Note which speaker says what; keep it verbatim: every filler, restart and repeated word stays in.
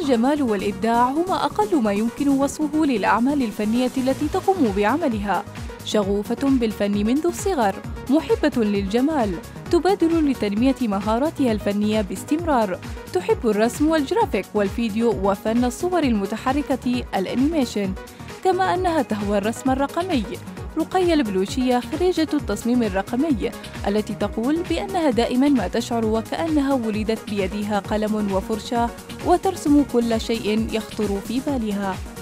Speaker 1: الجمال والإبداع هما أقل ما يمكن وصفه للأعمال الفنية التي تقوم بعملها. شغوفة بالفن منذ الصغر، محبة للجمال، تبادر لتنمية مهاراتها الفنية باستمرار. تحب الرسم والجرافيك والفيديو وفن الصور المتحركة الأنيميشن، كما أنها تهوى الرسم الرقمي. رقية البلوشية خريجة التصميم الرقمي، التي تقول بأنها دائماً ما تشعر وكأنها ولدت بيدها قلم وفرشاة وترسم كل شيء يخطر في بالها.